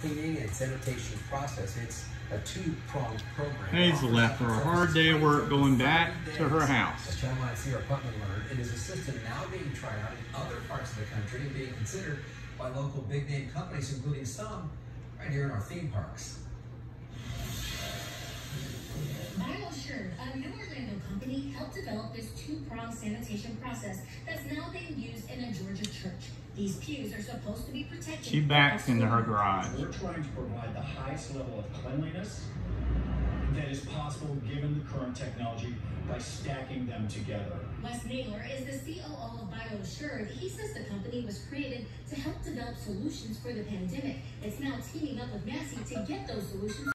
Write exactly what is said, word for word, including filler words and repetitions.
cleaning and sanitation process. It's a two-pronged program. Hazel left for a hard day of work going back to her house. As Channel nine's Sierra Putman learned, it is a system now being tried out in other parts of the country and being considered by local big-name companies, including some right here in our theme parks. BioAssured, a New Orlando company, helped develop this two-pronged sanitation process that's now being used in a Georgia church. These pews are supposed to be protected. She backs into her garage. We're trying to provide the highest level of cleanliness that is possible given the current technology by stacking them together. Wes Naylor is the C O O of BioAssured. He says the company was created to help develop solutions for the pandemic. It's now teaming up with Massey to get those solutions